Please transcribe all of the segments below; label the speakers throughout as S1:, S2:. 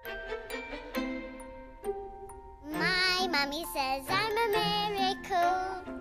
S1: My mummy says I'm a miracle.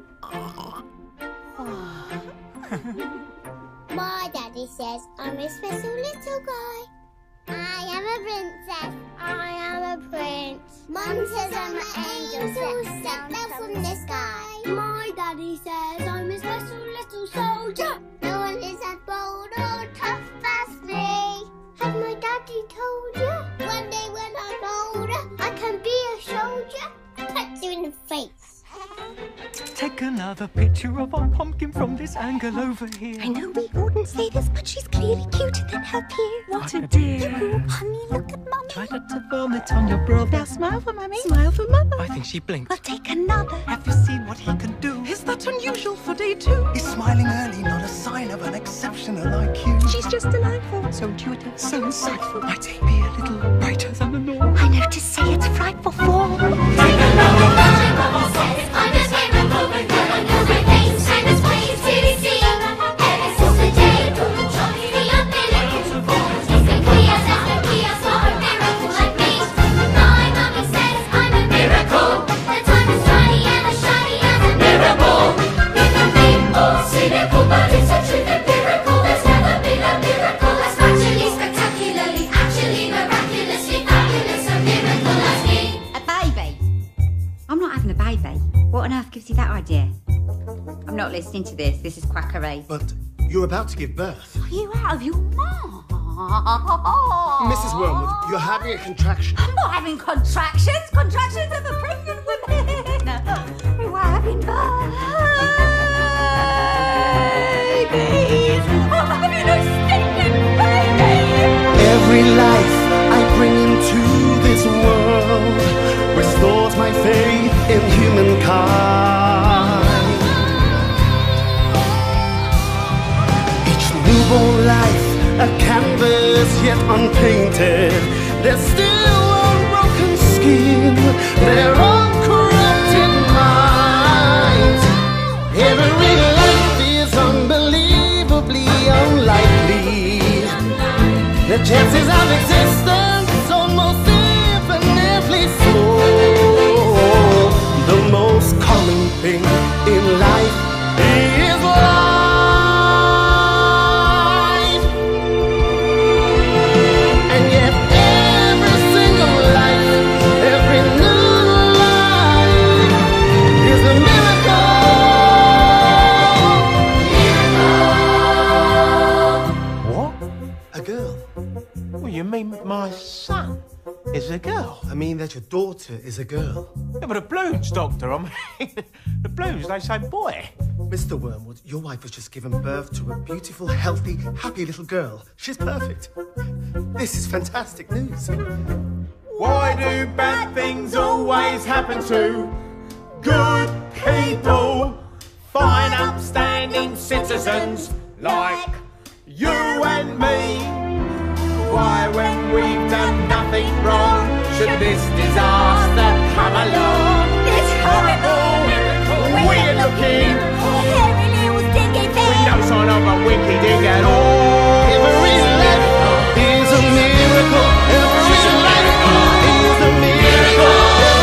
S1: My daddy says I'm a special little guy. I am a princess. I am a prince. Mum says I'm an angel sent down from the sky. My daddy says I'm a special little soldier. No one is as bold or tough as me. Has my daddy told you? One day when I'm older, I can be a soldier. Punch you in the face.
S2: Take another picture of our pumpkin from this angle over here.
S3: I know we wouldn't say this, but she's clearly cuter than her peer.
S2: What a dear.
S3: Oh, honey, look at Mummy.
S2: Try not to vomit on your brother.
S3: Now smile for Mummy. Smile for Mother.
S2: I think she blinked.
S3: We'll take another.
S2: Have you seen what he can do? Is that unusual for day 2?
S4: He's smiling early, not a sign of an exceptional IQ.
S3: She's just delightful. So intuitive.
S2: So insightful. Might he be a little brighter than the norm?
S3: I know to say it's frightful form.
S5: What on earth gives you that idea? I'm not listening to this. This is quackery.
S4: But you're about to give birth.
S5: Are you out of your mind?
S4: Mrs. Wormwood, you're having a contraction.
S5: I'm not having contractions. Contractions are for pregnant women. We're having babies. I'm having a stinking baby.
S4: Every life I bring into this world restores my faith in humankind. Each newborn life, a canvas yet unpainted. There's still unbroken skin, their uncorrupted minds. Every life is unbelievably unlikely. The chances of existence almost infinitely small. The most common thing in life is life. And yet every single life, every new life is a miracle.
S6: What?
S4: A girl.
S6: Well, you mean my son is a girl?
S4: I mean that your daughter is a girl.
S6: Yeah, but the balloons, Doctor. I mean, the balloons, they say boy.
S4: Mr. Wormwood, your wife has just given birth to a beautiful, healthy, happy little girl. She's perfect. This is fantastic news.
S6: Why do bad things always happen to good people? Fine, upstanding citizens like you and me. Why, when we've done nothing wrong, should this disaster come along?
S3: It's horrible.
S6: We're looking
S3: Every little stinky thing.
S6: with no sign of a winky dig at all.
S4: Every life is a miracle. Every life is a miracle.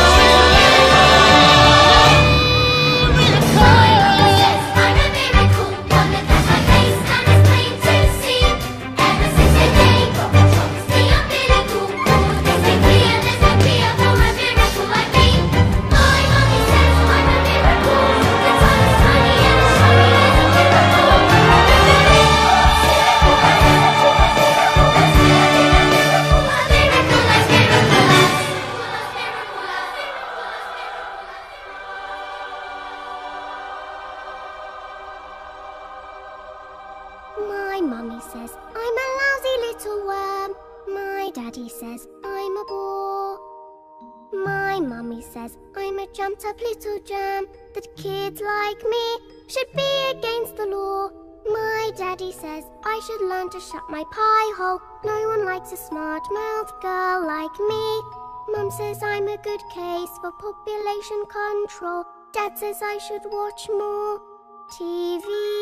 S1: My mummy says I'm a lousy little worm. My daddy says I'm a bore. My mummy says I'm a jumped up little germ, that kids like me should be against the law. My daddy says I should learn to shut my pie hole. No one likes a smart-mouthed girl like me. Mum says I'm a good case for population control. Dad says I should watch more TV.